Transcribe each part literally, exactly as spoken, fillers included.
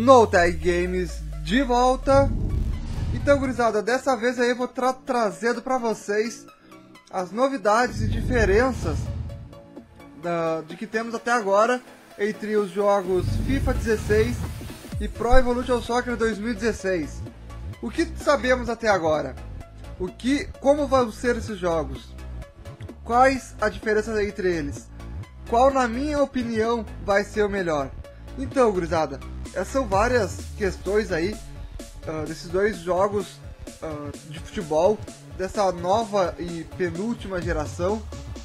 No Tag Games de volta. Então, gurizada, dessa vez aí eu vou estar tra trazendo para vocês as novidades e diferenças da, de que temos até agora entre os jogos FIFA dezesseis e Pro Evolution Soccer dois mil e dezesseis. O que sabemos até agora? O que, como vão ser esses jogos? Quais a diferença entre eles? Qual, na minha opinião, vai ser o melhor? Então, gurizada, essas são várias questões aí uh, desses dois jogos uh, de futebol, dessa nova e penúltima geração.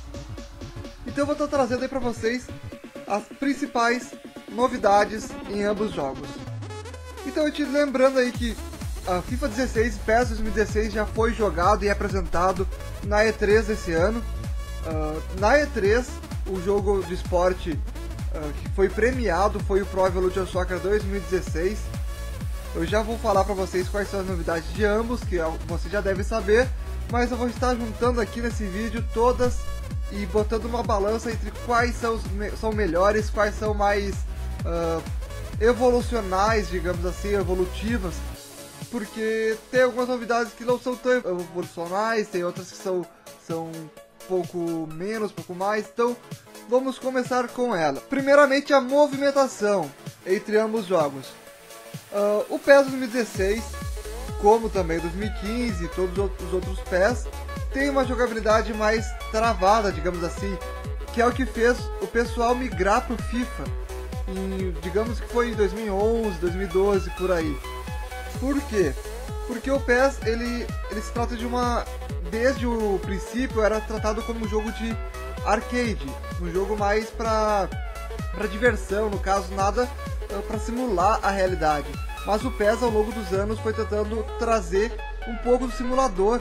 Então eu vou estar trazendo aí para vocês as principais novidades em ambos os jogos. Então, eu te lembrando aí que a FIFA dezesseis e PES dois mil e dezesseis já foi jogado e apresentado na E três desse ano. Uh, na E três, o jogo de esporte uh, que foi premiado foi o Pro Evolution Soccer dois mil e dezesseis. Eu já vou falar para vocês quais são as novidades de ambos, que você já deve saber, mas eu vou estar juntando aqui nesse vídeo todas e botando uma balança entre quais são, os me são melhores, quais são mais uh, evolucionais, digamos assim, evolutivas, porque tem algumas novidades que não são tão evolucionais, tem outras que são, são pouco menos, pouco mais. Então vamos começar com ela. Primeiramente, a movimentação entre ambos os jogos. Uh, o PES dois mil e dezesseis, como também dois mil e quinze e todos os outros PES, tem uma jogabilidade mais travada, digamos assim, que é o que fez o pessoal migrar para o FIFA em, digamos que foi em dois mil e onze, dois mil e doze, por aí. Por quê? Porque o PES, ele, ele se trata de uma... Desde o princípio era tratado como um jogo de arcade, um jogo mais para para diversão, no caso nada uh, para simular a realidade. Mas o PES ao longo dos anos foi tentando trazer um pouco do simulador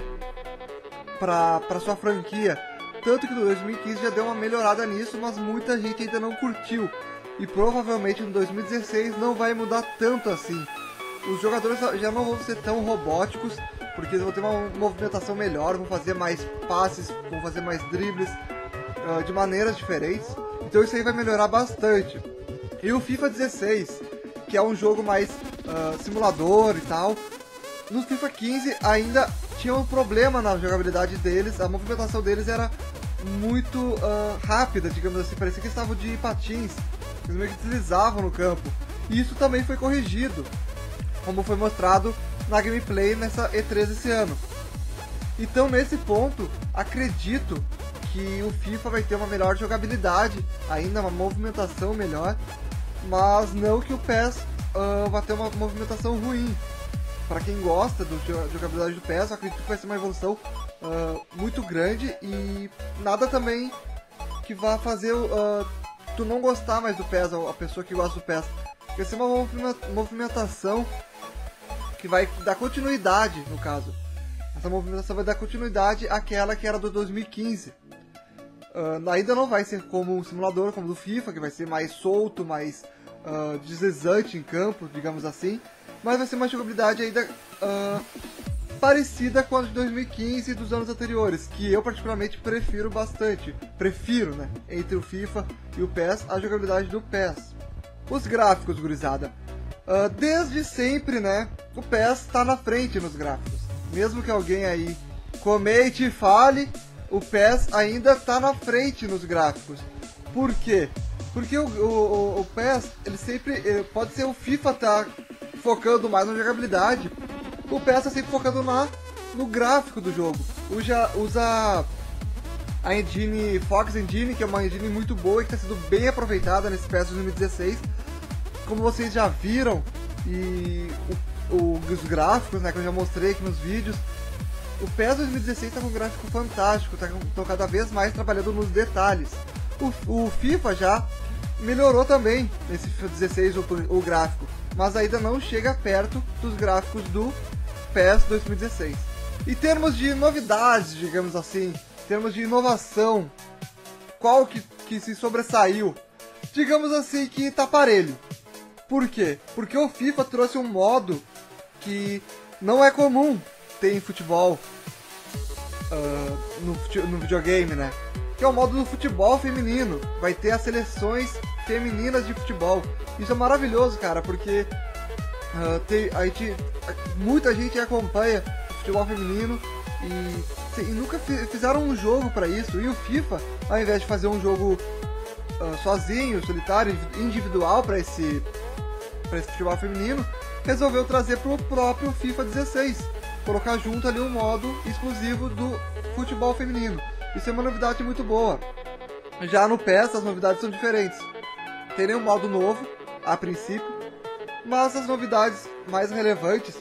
para para sua franquia, tanto que no dois mil e quinze já deu uma melhorada nisso, mas muita gente ainda não curtiu, e provavelmente no dois mil e dezesseis não vai mudar tanto assim. Os jogadores já não vão ser tão robóticos, porque eles vão ter uma movimentação melhor, vão fazer mais passes, vão fazer mais dribles uh, de maneiras diferentes. Então isso aí vai melhorar bastante. E o FIFA dezesseis, que é um jogo mais uh, simulador e tal, no FIFA quinze ainda tinha um problema na jogabilidade deles, a movimentação deles era muito uh, rápida, digamos assim, parecia que eles estavam de patins, eles meio que deslizavam no campo. E isso também foi corrigido, como foi mostrado na gameplay nessa E três esse ano. Então, nesse ponto, acredito que o FIFA vai ter uma melhor jogabilidade, ainda uma movimentação melhor, mas não que o PES uh, vai ter uma movimentação ruim. Para quem gosta da jogabilidade do PES, eu acredito que vai ser uma evolução uh, muito grande e nada também que vá fazer uh, tu não gostar mais do PES, a pessoa que gosta do PES. Vai ser uma movimentação que vai dar continuidade, no caso. Essa movimentação vai dar continuidade àquela que era do dois mil e quinze. Uh, ainda não vai ser como um simulador, como do FIFA, que vai ser mais solto, mais uh, deslizante em campo, digamos assim. Mas vai ser uma jogabilidade ainda uh, parecida com a de dois mil e quinze e dos anos anteriores, que eu particularmente prefiro bastante. Prefiro, né, entre o FIFA e o PES, a jogabilidade do PES. Os gráficos, gurizada. Uh, desde sempre, né, o PES está na frente nos gráficos. Mesmo que alguém aí comente e fale, o PES ainda está na frente nos gráficos. Por quê? Porque o, o, o PES, ele sempre, ele, pode ser o FIFA tá focando mais na jogabilidade, o PES está sempre focando na, no gráfico do jogo. Usa, usa a engine Fox Engine, que é uma engine muito boa e que está sendo bem aproveitada nesse PES dois mil e dezesseis. Como vocês já viram, e o, o, os gráficos, né, que eu já mostrei aqui nos vídeos, o PES dois mil e dezesseis está com um gráfico fantástico, está cada vez mais trabalhando nos detalhes. O, o FIFA já melhorou também nesse FIFA dezesseis o, o gráfico, mas ainda não chega perto dos gráficos do PES dois mil e dezesseis. Em termos de novidades, digamos assim, em termos de inovação, qual que, que se sobressaiu? Digamos assim que tá parelho. Por quê? Porque o FIFA trouxe um modo que não é comum ter em futebol, uh, no, no videogame, né? Que é o modo do futebol feminino. Vai ter as seleções femininas de futebol. Isso é maravilhoso, cara, porque Uh, tem, a gente, muita gente acompanha o futebol feminino e, e nunca fizeram um jogo para isso. E o FIFA, ao invés de fazer um jogo uh, sozinho, solitário, individual para esse, para esse futebol feminino, resolveu trazer para o próprio FIFA dezesseis, colocar junto ali um modo exclusivo do futebol feminino. Isso é uma novidade muito boa. Já no P E S as novidades são diferentes. Tem nenhum modo novo, a princípio, mas as novidades mais relevantes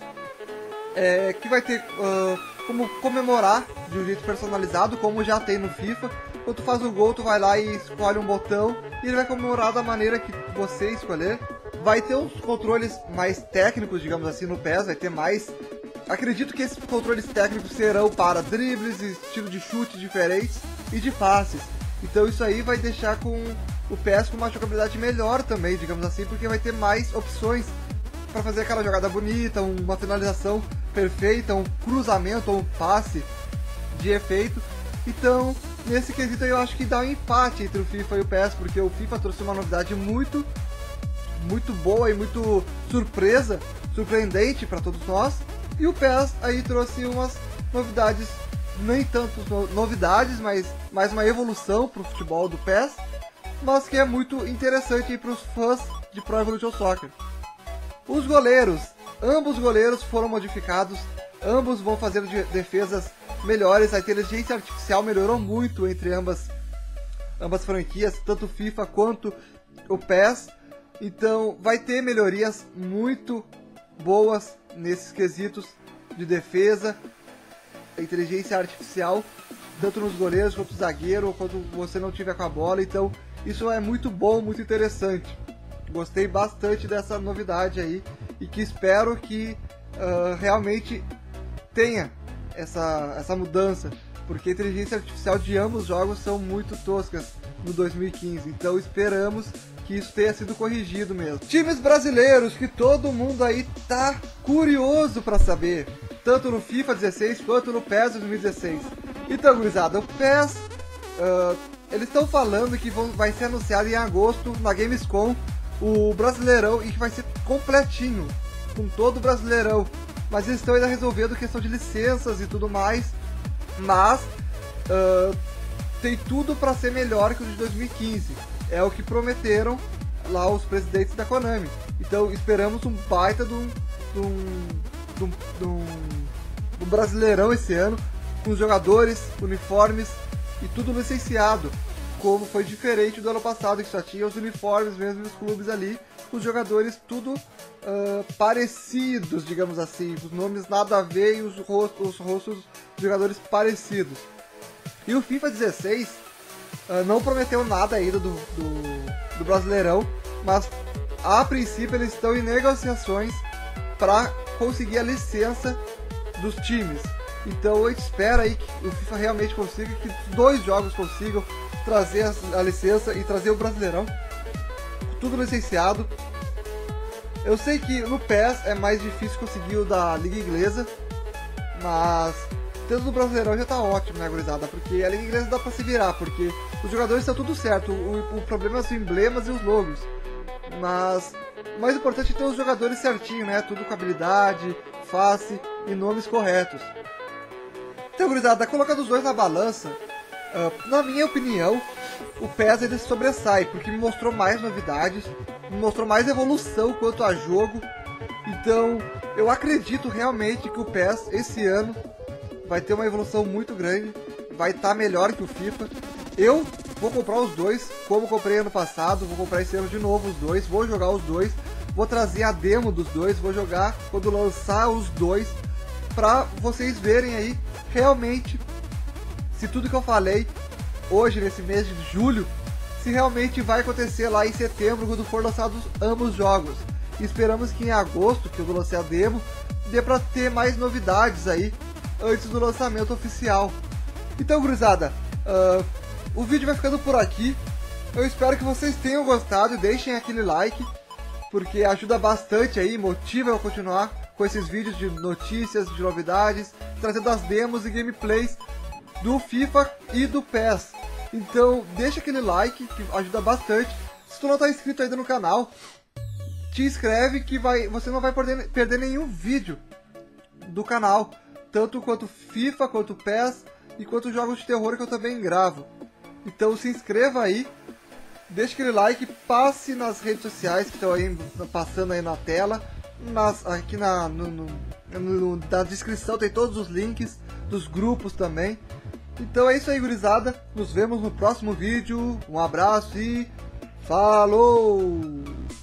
é que vai ter uh, como comemorar de um jeito personalizado, como já tem no FIFA. Quando tu faz o gol, tu vai lá e escolhe um botão e ele vai comemorar da maneira que você escolher. Vai ter uns controles mais técnicos, digamos assim, no P E S, vai ter mais... Acredito que esses controles técnicos serão para dribles, estilo de chute diferentes e de passes. Então isso aí vai deixar com o P E S com uma jogabilidade melhor também, digamos assim, porque vai ter mais opções para fazer aquela jogada bonita, uma finalização perfeita, um cruzamento ou um passe de efeito. Então, nesse quesito aí eu acho que dá um empate entre o FIFA e o P E S, porque o FIFA trouxe uma novidade muito, muito boa e muito surpresa, surpreendente para todos nós. E o P E S aí trouxe umas novidades, nem tanto novidades, mas mais uma evolução para o futebol do P E S, mas que é muito interessante para os fãs de Pro Evolution Soccer. Os goleiros, ambos goleiros foram modificados, ambos vão fazer defesas melhores, a inteligência artificial melhorou muito entre ambas, ambas franquias, tanto o FIFA quanto o P E S, então vai ter melhorias muito boas nesses quesitos de defesa, a inteligência artificial, tanto nos goleiros quanto no zagueiro, quando você não tiver com a bola. Então isso é muito bom, muito interessante. Gostei bastante dessa novidade aí e que espero que uh, realmente tenha essa, essa mudança, porque a inteligência artificial de ambos os jogos são muito toscas no dois mil e quinze, então esperamos que isso tenha sido corrigido mesmo. Times brasileiros que todo mundo aí tá curioso para saber, tanto no FIFA dezesseis quanto no P E S dois mil e dezesseis. Então, gurizada, o P E S, uh, eles estão falando que vão, vai ser anunciado em agosto na Gamescom o Brasileirão e que vai ser completinho, com todo o Brasileirão. Mas eles estão ainda resolvendo questão de licenças e tudo mais, mas uh, tem tudo para ser melhor que o de dois mil e quinze. É o que prometeram lá os presidentes da Konami. Então esperamos um baita de um, de um, de um, de um, de um Brasileirão esse ano, com jogadores, uniformes e tudo licenciado, como foi diferente do ano passado, que só tinha os uniformes mesmo nos clubes ali, os jogadores tudo uh, parecidos, digamos assim, os nomes nada a ver e os rostos, os rostos dos jogadores parecidos. E o FIFA dezesseis uh, não prometeu nada ainda do, do, do Brasileirão, mas a princípio eles estão em negociações para conseguir a licença dos times. Então a gente espera aí que o FIFA realmente consiga, que os dois jogos consigam trazer a licença e trazer o Brasileirão, tudo licenciado. Eu sei que no P E S é mais difícil conseguir o da Liga Inglesa, mas tendo o Brasileirão já tá ótimo, né, gurizada? Porque a Liga Inglesa dá pra se virar, porque os jogadores estão tudo certo, o, o problema são os emblemas e os logos. Mas o mais importante é ter os jogadores certinho, né? Tudo com habilidade, face e nomes corretos. Então, gurizada, colocando os dois na balança, uh, na minha opinião, o P E S ele sobressai, porque me mostrou mais novidades, me mostrou mais evolução quanto a jogo. Então, eu acredito realmente que o P E S esse ano vai ter uma evolução muito grande, vai estar melhor que o FIFA. Eu vou comprar os dois, como comprei ano passado, vou comprar esse ano de novo os dois, vou jogar os dois, vou trazer a demo dos dois, vou jogar quando lançar os dois, pra vocês verem aí realmente se tudo que eu falei hoje, nesse mês de julho, se realmente vai acontecer lá em setembro, quando for lançados ambos os jogos. E esperamos que em agosto, que eu vou lançar a demo, dê pra ter mais novidades aí antes do lançamento oficial. Então, gurizada, uh, o vídeo vai ficando por aqui. Eu espero que vocês tenham gostado e deixem aquele like, porque ajuda bastante aí, motiva eu a continuar com esses vídeos de notícias, de novidades, trazendo as demos e gameplays do FIFA e do P E S. Então deixa aquele like que ajuda bastante. Se tu não está inscrito ainda no canal, te inscreve que vai, você não vai perder, perder nenhum vídeo do canal, tanto quanto FIFA, quanto P E S e quanto jogos de terror que eu também gravo. Então se inscreva aí, deixe aquele like, passe nas redes sociais que estão aí passando aí na tela, nas, aqui na, no, no, no, na descrição tem todos os links dos grupos também. Então é isso aí, gurizada, nos vemos no próximo vídeo, um abraço e falou!